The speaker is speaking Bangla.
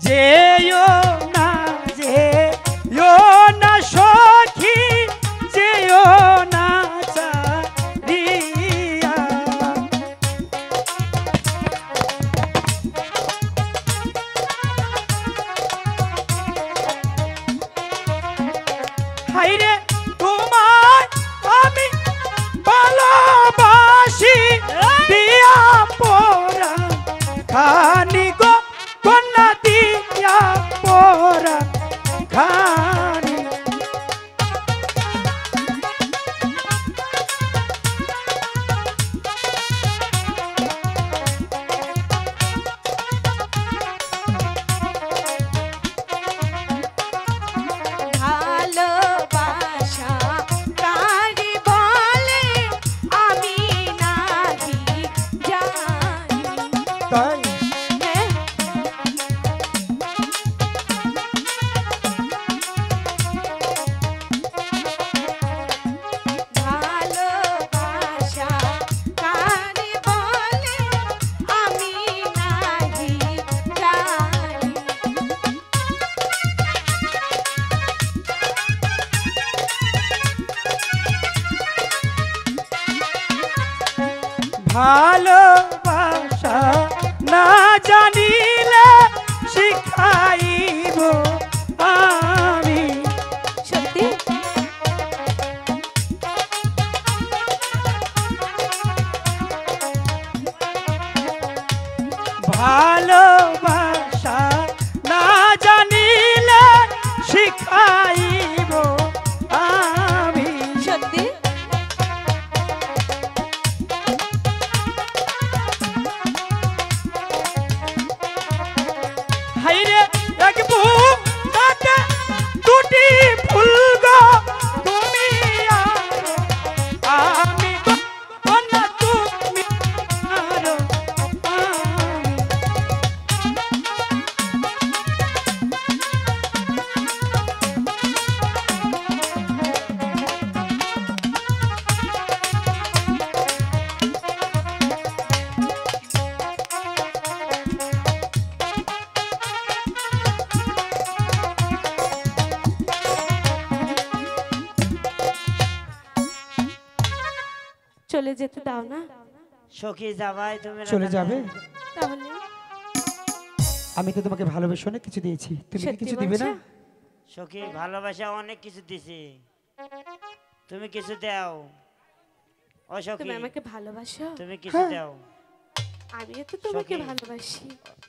যেও না যেও না সখী যেও না চারিয়া হাইরে তোমায় আমি ভালোবাসি দিয়া পরা খানি গো কন্যা দিয়া পরা খানি ভালোবাসা কারে বলে আমি নাহি জানি। তাই হ্যাঁ, ভালোবাসা কারে বলে আমি নাহি জানি। ভালোবাসা না জানিলে শিখাইব আমি সত্যি ভালোবাসা না জানিলে শিখাইব আমি সত্যি হাইরে এক বুকে দুটি ফুল গো তুমি আর আমি গো কন্যা তুমি আর আমি চলে যেতে দাও না সখী যাবাই তুমি চলে যাবে তাহলে। আমি তো তোমাকে ভালোবেসে অনেক কিছু দিয়েছি তুমি কি সত্যি কিছু দিবে না বলছো? সখী ভালোবাসা অনেক কিছু দিছি তুমি কিছু দাও ও সখী তুমি আমাকে ভালোবাসো, তুমি কিছু হ্যাঁ। দাও আমিও তো তোমাকে সখী। ভালোবাসি।